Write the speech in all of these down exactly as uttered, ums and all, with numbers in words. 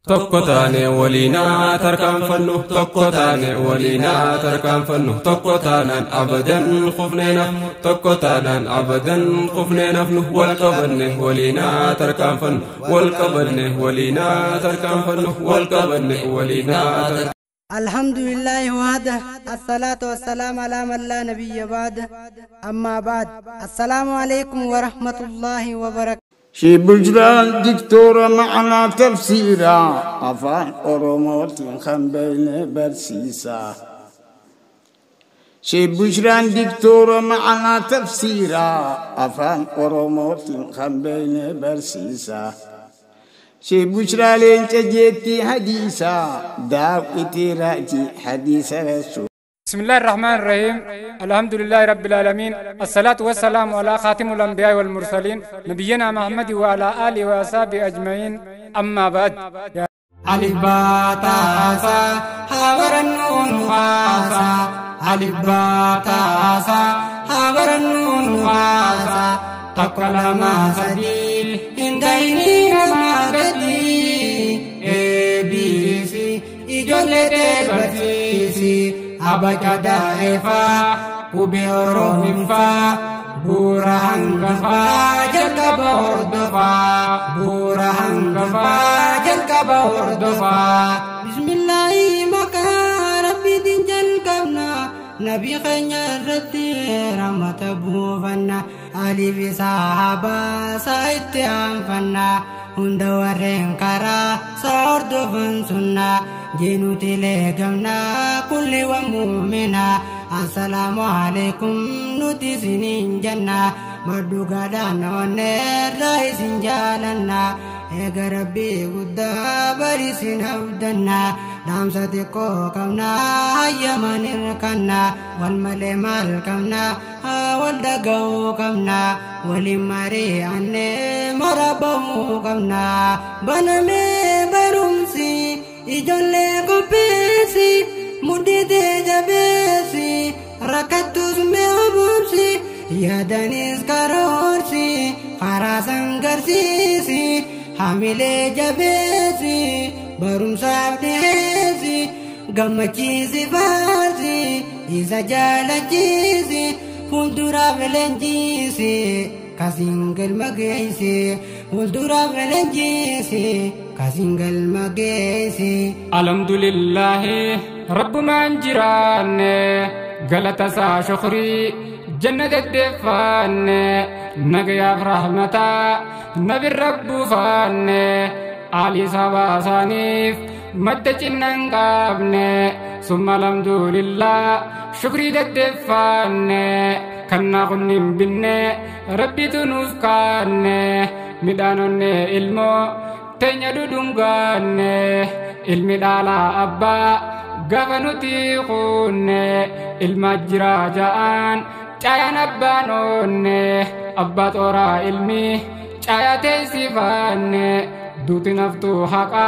tokkotaane waliinaa tarkaanfannu tokkotaane waliinaa tarkaanfannu tokkotaanaan abadan qufnee nafnu tokkotaanaan abadan qufnee nafnu wal qabanne waliinaa tarkaanfannu wal qabanne waliinaa tarkaanfannu wal qabanne waliinaa. الحمد لله وحده الصلاة والسلام على من لا نبي بعده أما بعد السلام عليكم ورحمة الله وبركاته. شي بجران دكتورة معنا تفسيرا أفان أروموت خنبين برسيسا شي بجران دكتورة معنا تفسيرا أفان أروموت خنبين برسيسا شي بشرى لين تجيتي حديثا داو إتراجي حديث رسول. بسم الله الرحمن الرحيم الحمد لله رب العالمين الصلاة والسلام على خاتم الأنبياء والمرسلين نبينا محمد وعلى آله وأصحابه أجمعين أما بعد. ألف باء تاء سا حاور النون واسا ألف باء تاء سا حاور النون واسا تقل ما سديل إن ديني ما بدي A B C إجولة برسيسي أبجدا إفا وبيروم فا بورهان كفا جلك بوردفا بورهان كفا جلك بوردفا بسم الله مكا ربي دنجل كبنا نبي خير رتي رحمة بوفنا علي في صحابة سايت أنفنا هند ورين كرا صورت فنسنا جنو تلقمنا كل ومؤمنا السلام عليكم نوتي سنين جنة مردو قدان ونر رايسين جالنا ايقا ربي قدا بريسين أبدنا دامسة كوكمنا هيا من الكنا والملي مالكمنا والدقو كمنا ولماري عني مربو كمنا بنمي برمسي إجولي كوبيسي مديدي جبيسي ركتوس ميوبوسي يادانيس كارورسي خراسان غرسيسي حاملي جبيسي برمساب ديسي غمچيسي فارسي إذا جالچيسي فولدورا فلنجيسي كاسينجل مغيسي فولدورا فلنجيسي كاسينجل مغيسي الحمد لله رب من جيران غلطة سا شكري جنة الدفان نغيا رحمتا نبي رب فان علي سوا سانيف مد جنن قابنه ثم الحمد لله شكري الدفان كنا غنم بنه ربي تنوف كان ميدانون علمو تنيا دودونغان علمي دالا ابا غفنوتي خون المجرى جان جايان ابانون ابا تورا علمي جاياتي سيفان دوتي نفتو حقا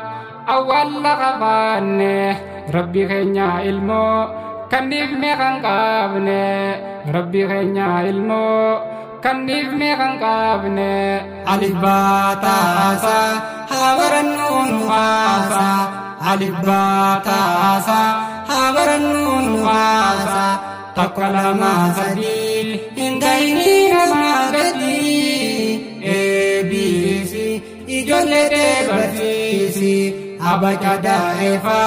أول لغفان ربي خينيا علمو كنيف ميخان قابني ربي خينيا علمو كنيف ميخان قابني ألف باء تاء سا حاور النون واسا ألف باء تاء سا حاور النون واسا تقل ما سديل إن ديني ما بدي A B C إجولة برسيسي أبجدا إفا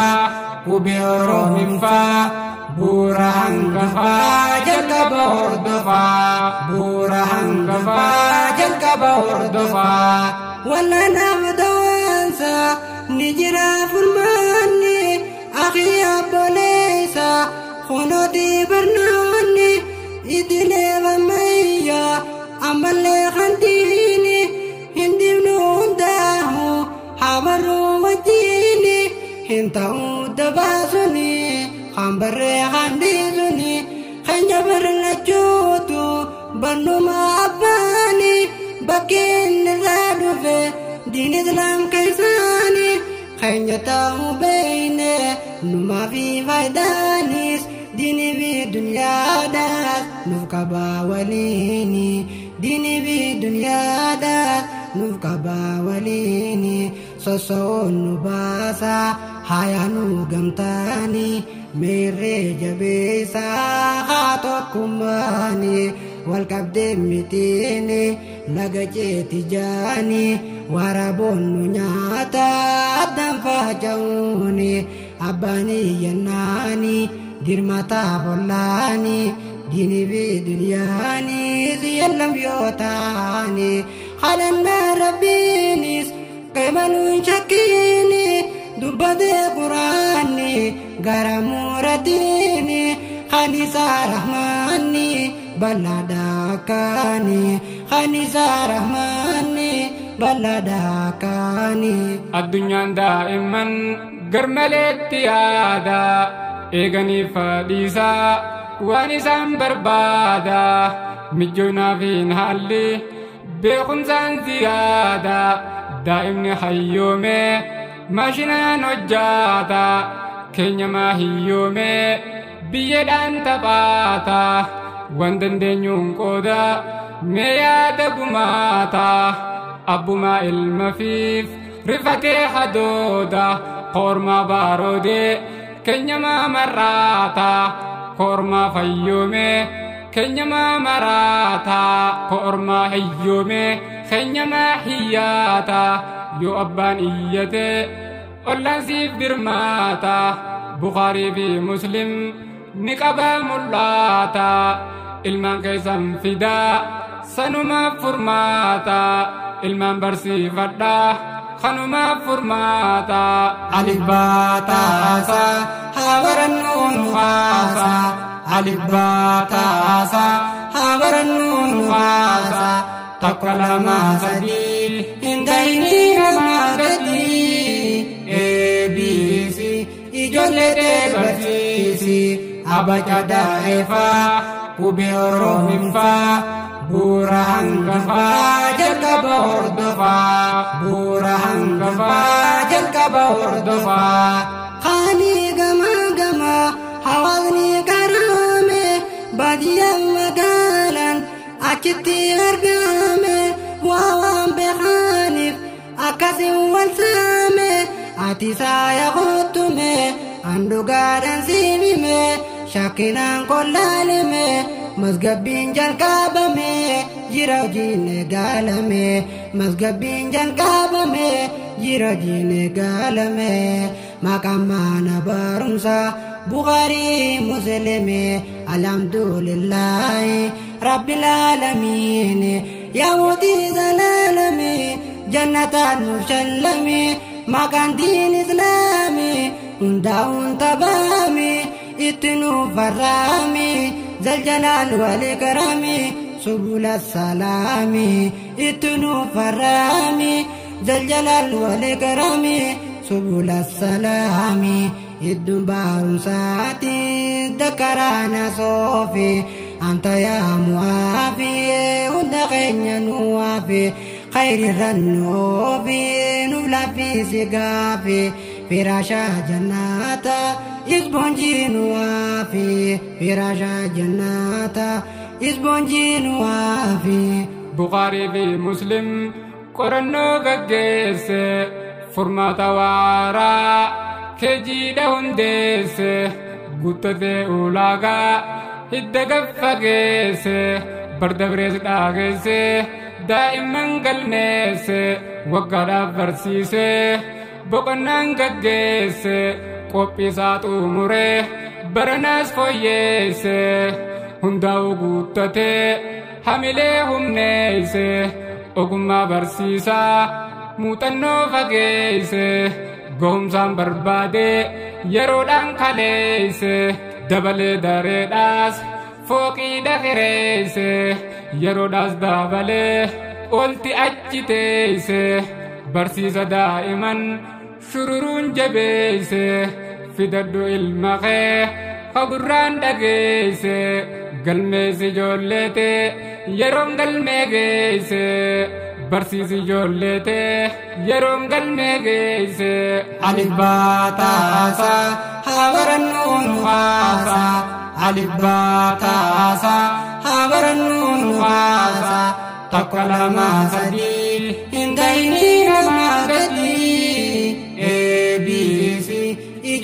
وبيروم فا بورهان كفا جلك بوردفا بورهان كفا جلك بوردفا ولا نبدوانسا نجرا فرماني أخي أبوليسا خنودي برناني إدلي وميا أمالي خنديني هندي بنون داهو حمرو وجيني هنتاو دباسوني خمبري خنديزوني خنجبر لجوتو بنو ما أباني بكين نزادو في دين إسلام كيساني خنجتاو بيني نما في فايدانيس ديني بالدنيا داس نفكبا وليني ديني بالدنيا داس نفكبا وليني sossoon nu baasa hayaanuu gamtaanii meerree jabeessaa haa tokkummaanii wal qabdee mitiini laga ceeti jaanii waraboon nu nyaata addaan faaca'uuni abbaanii yennaanii dirmataa bollaanii diinii fi duniyaanii siyallam yoo taani halannaa rabbiinis qeebaluun shakkiini dubbatee quraanni gara muuratiini khanisaa rahmaanni bal'aadhaakaani khanisaa rahmaanni bal'aadhaakaani. Addunyaan daa'imman garmaleetti yaada eeganii fadhiisaa waan isaan barbaada mijoonaaf hin haalli beekumsaan ziyaada daa'imni hayyoome maashinaan hojjaata keenya maa hiyyoome biyyeedhaan taphaata waan dandeenyuun qooda mee yaada gumaata abbumaa ilma fiif rifatee hadooda kormaa baaroodee keenya maa marraata kormaa fayyoome keenya maa maraata kormaa hiyyoome keenya maa hiyyaata yoo abbaan iyyate ollaan siif dirmaata Bukhaarii fi Muslim ni qabaa mul'aata ilmaan keessan fidaa sanumaaf furmaata ilmaan barsiifadhaa kanumaaf furmaata. Alif baataasa haa barannuun haasa alif baataasa haa barannuun haasa takka lama sadii hin ta'inii namaa gadii eebisi ijoollee ta'e barsiisi abaca daa'eefaa qubee oromifaa bu'uura hangafaa jalqaba hordofaa bu'uura hangafaa jalqaba hordofaa qaanii gamaa gamaa hawaasni karaame baadiyyaan magaalaan achitti argame waa waan beekaniif akkasiin wal saame ati saaya kuttume andugaadhaan siibime shakkinaan kollaalime masgabbiin jalqabame jira hojiin eegalame masgabbiin jalqabame jira hojiin eegalame maqaan mana barumsa Bukhaarii Muslimi alhamdulillahi rabbil aalamiin yaa mootii zalaalami jannataan nuuf shallami maqaan diin islaami hundaa'uun tabaami itti nuuf farraami zaljalaal wal ikraami subula salaami itti nuuf farraami zaljalaal wal ikraami subula salaami iddun barumsaati dakaraana soofi anta yaa mu'aafi hunda keenya nuwaafi khayrirran nuufi nuuf laffisi gaafi firaasha jannata isboonji nuwaafi firaasha jannata isboonji nuwaafi. Bukhaarii fi Muslim qorannoo gaggeesse furmaata waaraa kejiidha hundeesse guttatee ulaagaa hidda gaffageesse bardabrees dhaageesse daa'imman galmeesse waggaadhaaf barsiise boqonnaan gaggeesse qophiisaa xumuree baranaas fooyyeesse hundaa'u guuttatee hamilee humneesse ogummaa barsiisaa muuxannoo fageesse gahumsaan barbaade yeroodhaan kaleesse dabalee dareedhaas fooqii dhaqireesse yeroodhaas dabalee olti achi teesse barsiisa daa'iman shururuun jabeesse fidadhu ilma kee hagurraan dhageesse galmeessi ijoolleete yeroon galmee geesse barsiisi ijoolleete yeroon galmee geesse. Alif baataasa haa barannuun haasa alif baataasa haa barannuun haasa takka lama sadii hin ta'inii namaa gadii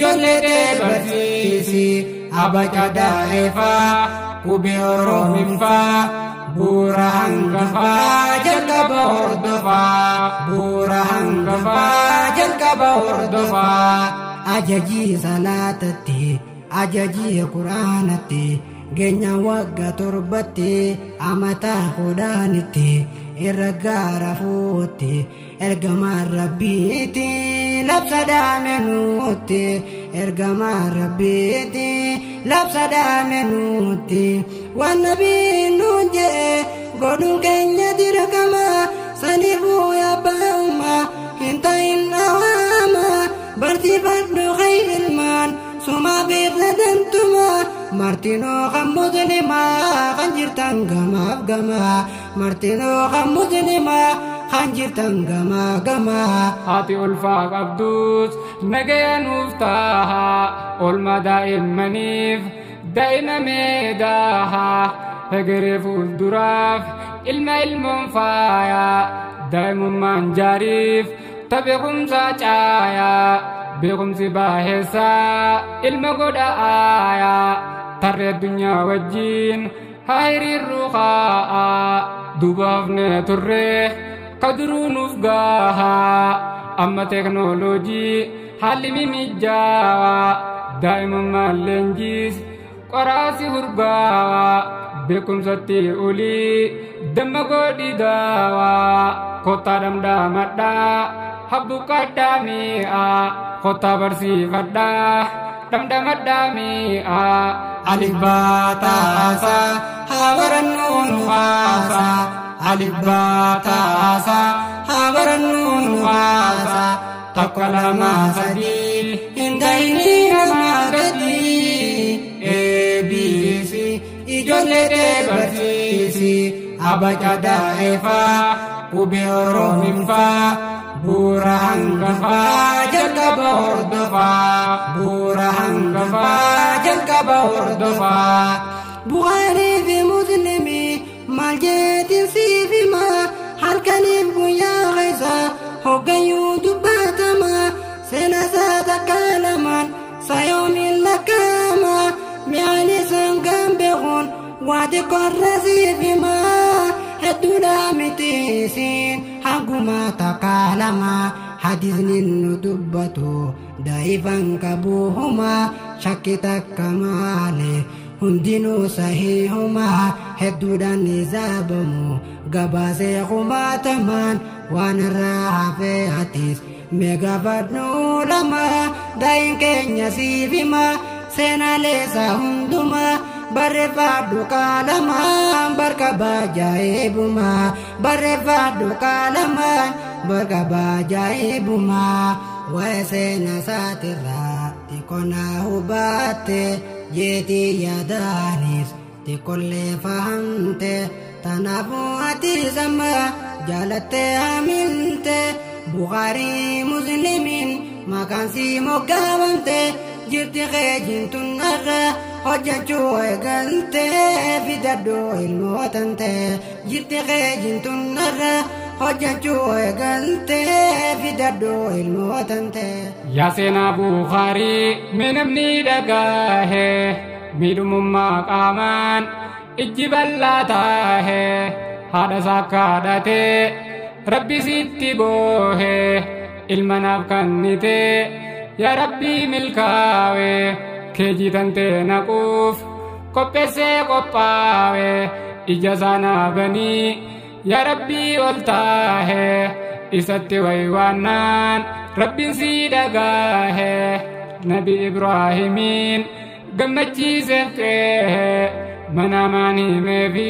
ijoollee barsiisi abaca daa'ifaa qubee oroominfaa bu'uura hangafaa jalqaba hordofaa bu'uura hangafaa jalqaba hordofaa ajajii salaatatti ajajii quraanatti geenya wagga torbatti amataa kudhaanitti irra gaara fuutti ergamaan rabbiiti labsa daamenuutti ergamaan rabbiiti labsa daamenuutti waan nabiin nuun jedhe godhuun keenya dirqama saniifuu yaabbaa'ummaa hin ta'in dhawaama barsiifadhu ilmaan suma birra dantuma martinoo kan muslimaa kan jirtan gamaaf gamaa martinoo kan muslimaa kan jirtan gamaa gamaa haati ulfaa qabdus nagaya nuuf taaha olma daa'immaniif daa'ima meedaaha egeree fuulduraaf ilma ilmoon faayaa daa'imummaan jaariif tabeekumsaa caayaa beekumsi baaheessaa ilma godha'aayaa tarree addunyaa wajjiin haa hiriirruu kaa'aa dubaafnee turree kaduruu nuuf gaahaa amma teknooloojii haalli mimijaawaa daa'imummaan leenjiis qoraasi hurgaawaa beekumsatti ulii damma godhi daawaa kottaa dhamdaamadhaa habbuqadhaa mi'aa kottaa barsiifadhaa dhamdamadhaa mi'aa alif baataasaa haa barannuun waasaa alif baataasaa haa barannuun waasaa tokko lama sadii hin ta'inii namaa gadii eebisi ijoollee barsiisi abaca daa'ifaa qubee oroominfaa bu'uura hangafaa jalqaba hordofaa bu'uura hangafaa jalqaba hordofaa Bukhaarii fi Muslimii maal jeetiin siif himaa halkaniif guyyaa keessa hoggayyuu dubbatama seenasaa takka lamaan sayoomiin lakkaa'ama mi'aan isaan kan beekuun waa xiqqoorra siif himaa hedduudha mitiisiin hanguma takka lama hadisni nu dubbatu daa'ifan qabuuhuma shakki takka malee hundinuu sahiihuma hedduudhaan nizaabamu gabaasee kumaatamaan waan irraa hafee atis meegaafadhuu lama daa'in keenya siif hima seenaaleessa hunduma barreeffadhu qaalamaan barka baajaa'ibuma barreeffadhu qaalamaan barka baajaa'ibuma waa'ee seena saatirraa xiqqoonaa hubatte jeetii yaadaanis xiqqollee fahamte tanaafuu ati sama jaalattee aminte Bukhaarii Muslimiin maqaan sii moggaafamte jirti keejintun irra hojjechuu eegalte fidadhuu ilmootante jirti keejintun irra hojjechuu eegalte fidadhuu ilmootante. Yaa seenaa Bukhaarii mee namni dhagaahe miidhumummaa qaamaan ijji bal'aa taahe haadha isaa kadhatee rabbi sitti boohe ilma naaf kennite yaa rabbii milkaawe keejii tantee naquuf qopheessee qophaawe ija isaa banii yaa rabbii ol taahe isatti waywaannaan rabbiin sii dhagaahe nabi Ibraahimiin gammachiiseef qeehe manaamaan himeefi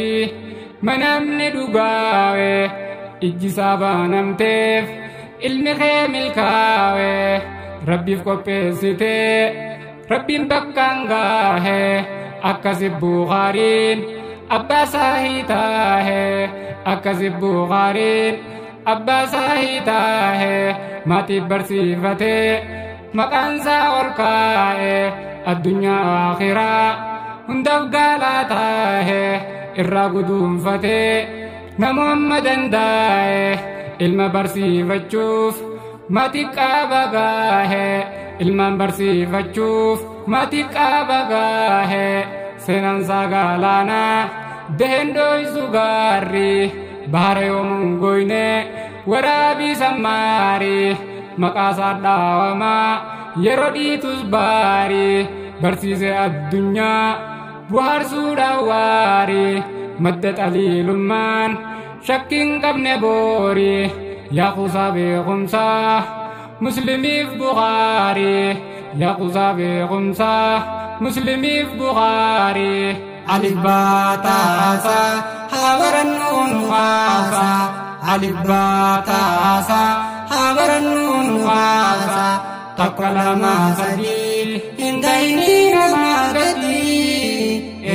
manamni dhugaawe ijji isaa banamteef ilmi kee milkaawe rabbiif qopheessitee rabbiin bakkaan gaahe akkasi Bukhaariin abbaa saahii taahe akkasi Bukhaariin abbaa saahii taahe maatiif barsiifatee maqaan isaa ol kaa'e addunyaa akhiraa hundaaf gaalaa taahe irraa guduunfatee namoomma danda'e ilma barsiifachuuf maatii qaaba gaahe ilmaan barsiifachuuf maatii qaaba gaahe seenaan saagalaanaa dehendooysu gaarri bahara yoomuun goyne waraabii sammaari maqaasaa dhaawamaa yeroo dhiitus baari barsiise addunyaa buhaarsuudhaan waari madda xaliilummaan shakkiin qabne boori yaaquusaa beekumsaa muslimiif Bukhari yaaquusaa beekumsaa muslimiif Bukhari alif baataasa habarannuun waasa alif baataasa habarannuun waasa takka lama sadii hindayni namaa gadii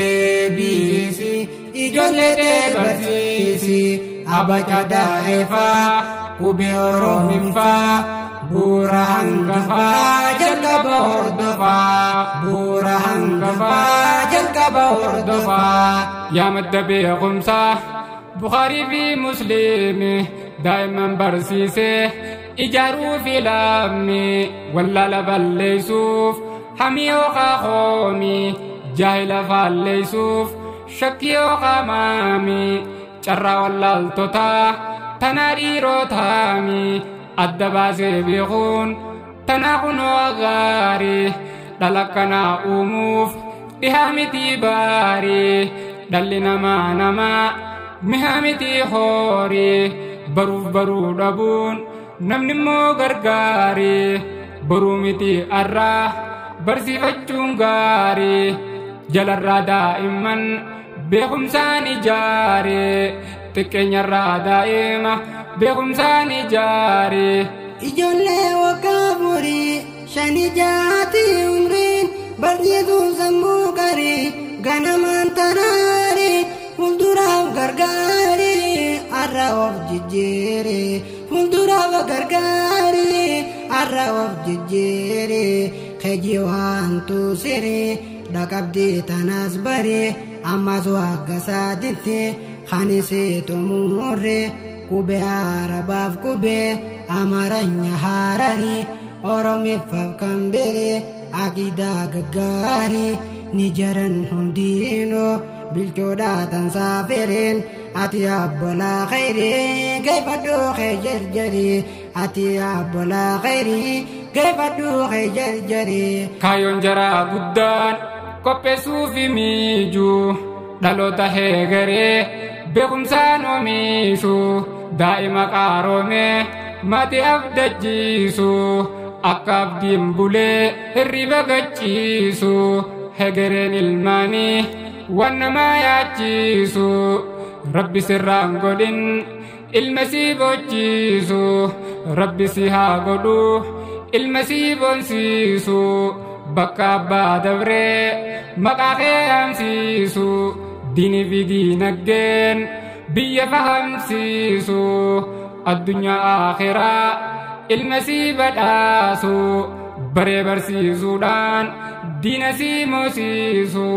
eebisi ijoollee barsiisi abaca daa'ifaa qubee oromifaa bu'uura hangafaa jalqaba hordofaa bu'uura hangafaa jalqaba hordofaa yaa madda beekumsaa Bukhaarii fi Musliimi daa'iman barsiise ijaaruu fi laammi wallaala balleessuuf hamii yookaa qoomi jaahila faalleessuuf shakkii yookaa maami carraa wallaaltotaa tanaa dhiirotaami adda baasee beekuun tanaa kunoo gaarii dhala kanaa uumuuf dhihaa mitii baarii dhalli namaa namaa mihaa mitii hoorii baruuf baruu dhabuun namni immoo gargaarii baruu mitii arraa barsiifachuun gaarii jalarraa daa'imman beekumsaan ijaaree xiqqeenyarraa daa'ima beekumsaan ijaaree ijoollee waggaa afurii shanii jaatii umriin barsiisuun sammuu qarii ganamaan tanaarii fuulduraaf gargaarii arra of jijjiiree fuulduraaf gargaarii arra of jijjiiree keji waan tuusiree dhaqabdee tanaas baree ammas wagga saaditti kanisee tumurree kubee arabaaf kubee amaranya hararii oromiffaaf kan biree aqidaa gaggaarii ni jaran hundiinoo bilchoodhaa tansaa fereen ati abbolaa khayrii geeffadhuu kee jarjarii ati abbolaa khayrii geeffadhuu kee jarjarii kaayyoon jaraa guddaan qopheessuufi miijuu dhaloota heegaree beekumsaan oomishu daa'ima qaroomee maatii abdachiisu akka abdiin bulee hirriba gachiisu hegereen ilmaanii waan namaa yaachiisu rabbi sirraan godhin ilma sii bochiisu rabbi si haa godhu ilma sii boonsiisu bakka abbaa dabree maqaa kee hamsiisu diinii fi diinagdeen biyya fahamsiisu addunyaa akhiraa ilma sii badhaasu baree barsiisuudhaan diina sii moosiisu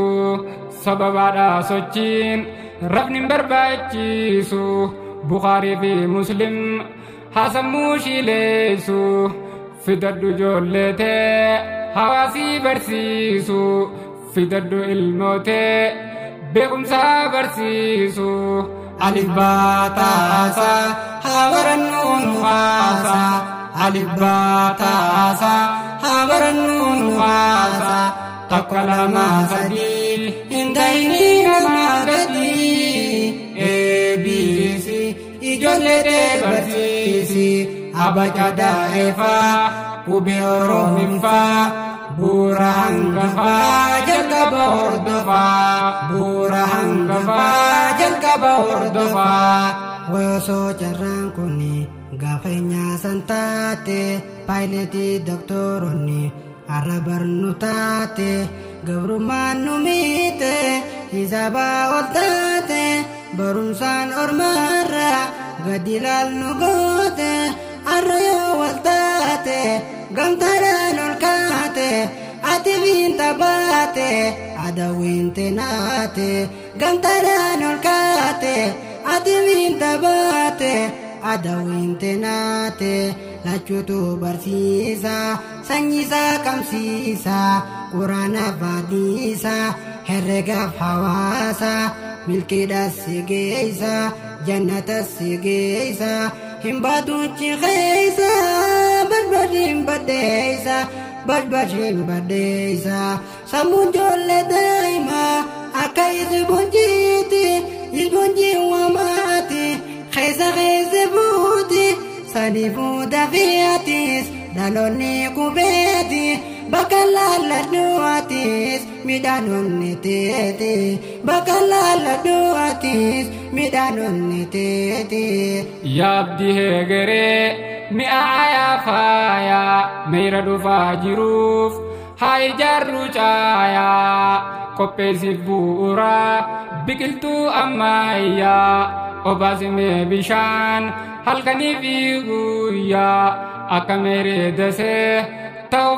sababaadhaa sochiin rafni hin barbaachisu Bukhaarii fi Muslim haasammuu shiileessu fidadhu ijoolleetee hawaasii barsiisu fidadhu ilmootee beekumsaa barsiisu alif baataasa habarannuun waasa alif baataasa habarannuun waasa takka lama sadii hindayni namaa gadii eebisi ijoollee barsiisi abaca daa'ifaa qubee oromifaa bu'uura hangafaa jalqaba hordofaa bu'uura hangafaa jalqaba hordofaa wayosoo carraan kunni gaafeenyaa san taate paayileetii doktoronni arra barnu taate gabrummaan nu miite hisaabaa ol taate barumsaan ormaarra gadi laalnu goote arra yoo wal taate gamtaadhaan ol kaate ati fiinta baate adawiinte naate gamtaadhaan ol kaate ati fiinta baate adawiinte naate lachuutu barsiisa sanyiisaa qabsiisa quraana baadhiisa herregaaf hawaasa milkiidhaas si geessa jannatas si geessa hin baatuuchi keessa badbadhiin baddeessa badbadhiin baddeessa sammuu ijoollee daa'imaa akka isboonjiiti isboonjii waamaati keessa keessa buuti sadi fuudha fe'atis dhaloonni qubeeti bakka laalladhuutis midhaanonni teeti bakka laalladhuutis midhaanonni teeti. Yaabdi heegeree mi'aayaa faayaa meera dhufaa jiruuf haa ijaarru caayaa qopheessiif bu'uuraa biqiltuu ammayyaa obaasimee bishaan halkanii fi guyyaa akka meeree dasee ta'u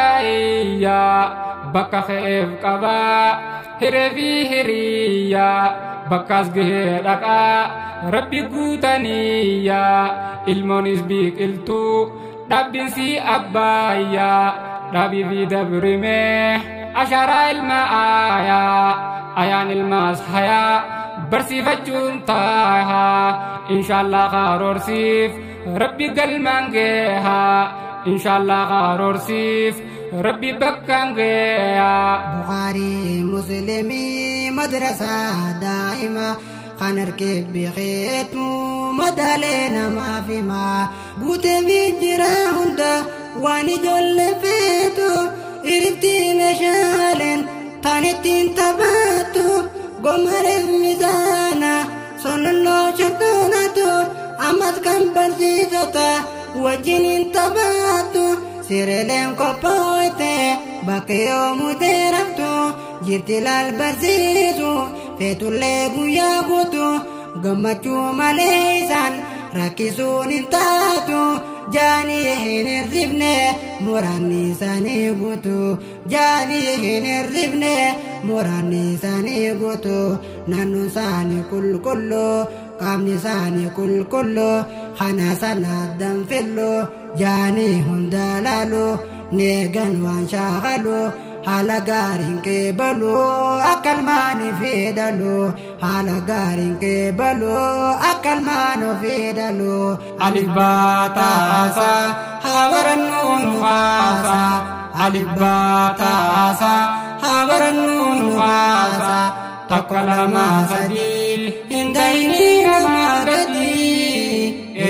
faayaa bakka keef qabaa hiree fi hiriyaa bakkaas gahee dhaqaa rabbi guutaniyaa ilmoonis biqiltuu dhabbinsi abbaayyaa dhabii fi dabrimee asharaa ilma aayaa ayaan ilmaas hayaa barsiifachuun taahaa inshaallah karoorsiif rabbi galmaan geehaa inshaallah karoorsiif rabbi bakkaan geeyaa. Bukhaarii muslimii madrasaa daa'ima kan harkee beekeetu madaalee namaaf himaa guutee fi jira hunda waan ijoollee feetu irratti meeshaaleen taan ittiin taphattu gomareef mizaana sololoo shakkanatu ammas kan barsiisota wajjiniin taphattu sireeleen qophoite bakka yoomuu deeraftu jirti laal barsiisu feetullee guyyaa guutu gammachuu malee isaan rakkisuun hin taatu jaanii hin hirrifne muraanni isaanii guutu jaanii hin hirrifne muraanni isaanii guutu naannoon isaanii qulqulluu qaamni isaanii qulqulluu kana sana danfillu jaanii hunda laalu neegan waan shaakalu haala gaariin qeebalu akka ilmaanii fedhalu haala gaariin qeebalu akka ilmaanii fedhalu. Alif baataasa haa barannuun haasa alif baataasa haa barannuun haasa tokko lama sadii hin ta'inii namaa gadii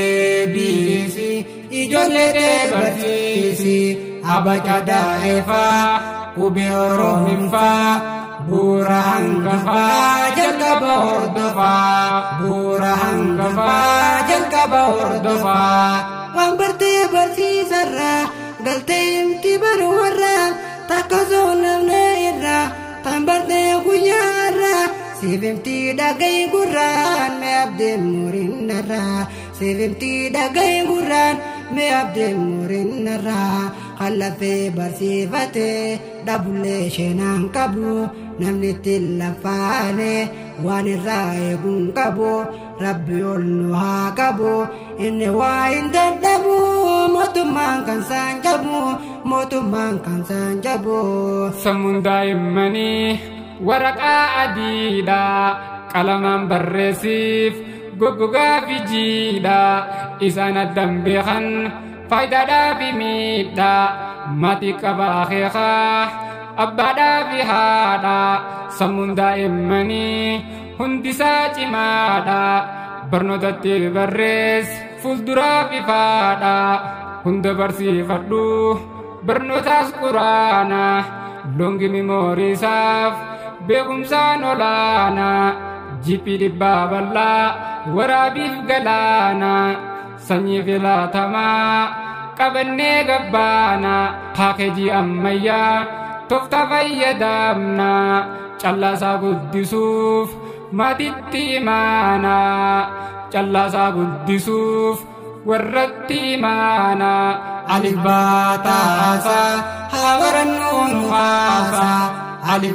eebbiisi ijoollee barsiisi abaca daa'ifaa. Kubee Oromiffaa bu'uura hangafaa jalqaba hordofaa bu'uura hangafaa jalqaba hordofaa. Waan bartee barsiisarraa galtee himti barwarraa takka osoo namne irraa tan bartee guyyaarraa siif himti dhaga'i gurraan mee abdeen murinnarraa siif himti dhaga'i gurraan mee abdeen murinnarraa. Kallafee barsiifatee dhabulee sheenaan qabu namni ittiin lafaane waan irraa eeguun qabu rabbi ol nu haa qabu inni waa hin dadhabu mootummaan kan isaan jabu mootummaan kan isaan jabu. Sammuun daa'immanii waraqaa adiidhaa qalamaan barreessiif goggogaa fi jiidhaa isaan addan beekan. Faayidaadhaa fi miidhaa maatii qabaa keekaa abbaadhaa fi haadhaa sammuun daa'immanii hundisaa cimaadhaa barnootatti barreess fuulduraa fi faadhaa hunda barsiifadhu barnootaas quraanaa longi mimooriisaaf beekumsaan olaanaa jiphii dhibbaa bal'aa waraabiif galaanaa. Sanyii filatamaa qabannee gabbaanaa haakeejii ammayyaa tooftaa fayyadamnaa callaasaa guddisuuf maatiitti imaanaa callaasaa guddisuuf warratti imaanaa. Alif baataasa haa barannuun haasa alif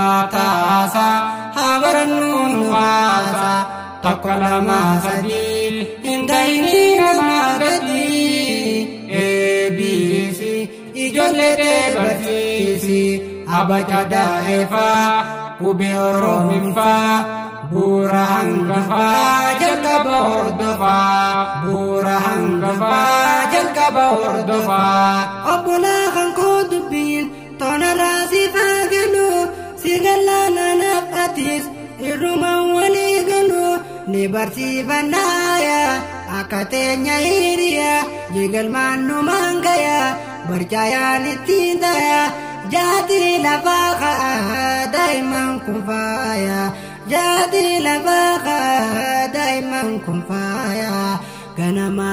baataasa haa barannuun haasa tokko lama sadii hin ta'inii namaa gadii. ijoollee barsiisi abaca daa'eefaa qubee oromifaa bu'uura hangafaa jalqaba hordofaa bu'uura hangafaa jalqaba hordofaa. Obbolaa kan koo dubbiin toonarraa si faagalu si gallaana nafxatis irrumaan walii galu ni barsiifannaaya akka teenya hiriyaa jigalmaan numaan gayaa barcaayaan ittiin tayaa jaati lafaa ka'aa daa'iman kun faayaa jaati lafaa ka'aa daa'iman kun faayaa ganama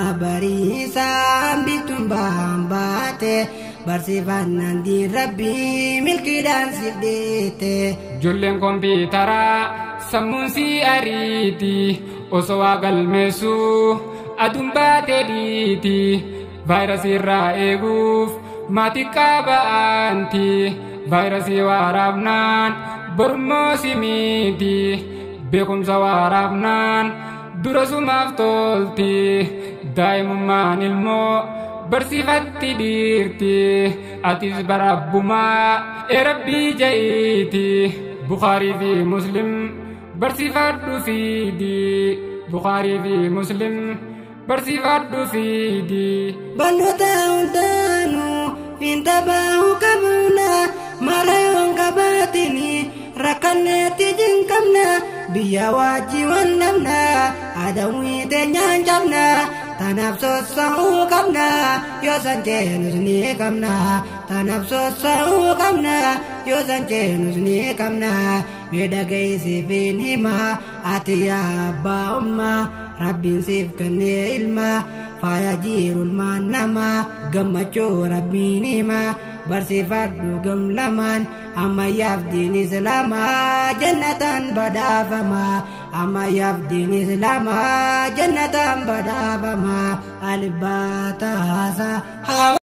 bariisaan bituun ba'aan baate barsiifannaan diin rabbii milkiidhaan siif dhiite. Ijoolleen kompiitaraa sammuun si ariiti osoo waa galmeessu aduun baatee dhiiti vaayirasii irraa eeguuf maatii qaba'anti vaayirasii waraabnaan bormoo si miiti beekumsa waraabnaan dura sumaaf tolti daa'imummaan ilmoo barsiifatti dhiirti atis barabbumaa erabbii ja'iiti Bukhaarii fi Muslim barsiifadhu fiidi Bukhaarii fi Muslim barsiifadhu fiidi. Bal'oota hundaanuu fiinta bahu qabna marayoon qabaatini rakkanneetti jinqabna biyya wajji wannabna adawwii teenyaan cabna tanaaf sossa'uu qabna yoo san jeenus ni qabna tanaaf sossa'uu qabna yoo san jeenus ni qabna miidhagaysiifiin hima ati yaa abbaa ummaa rabbiin siif kennee ilma faaya jiirulmaan nama gammachuu rabbiin hima barsiifadhu gam lamaan ammayyaaf diin islaamaa jannatan badhaafama ammayyaaf diin islaamaa jannatan badhaafama albaataasa.